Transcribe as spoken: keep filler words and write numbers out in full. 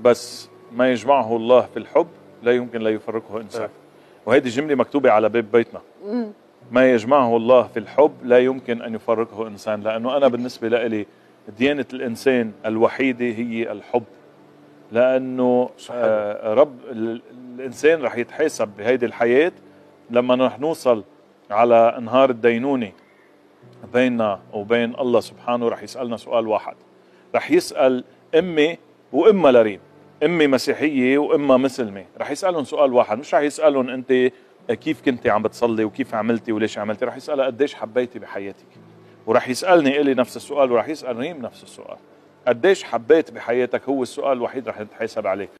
بس ما يجمعه الله في الحب لا يمكن لا يفرقه إنسان. وهذه الجملة مكتوبة على باب بيتنا. ما يجمعه الله في الحب لا يمكن أن يفرقه إنسان. لأنه أنا بالنسبة لي ديانة الإنسان الوحيدة هي الحب. لأنه آه رب الإنسان رح يتحاسب بهيدي الحياة لما رح نوصل على انهار الدينونة بيننا وبين الله سبحانه. رح يسألنا سؤال واحد، رح يسأل أمي وأمها لريم، أمي مسيحية وأمها مسلمة، رح يسألهم سؤال واحد. مش رح يسألهم أنت كيف كنتي عم بتصلي وكيف عملتي وليش عملتي، رح يسألها قديش حبيتي بحياتك. ورح يسألني إلي نفس السؤال ورح يسأل ريم نفس السؤال، قديش حبيت بحياتك. هو السؤال الوحيد رح نتحاسب عليه.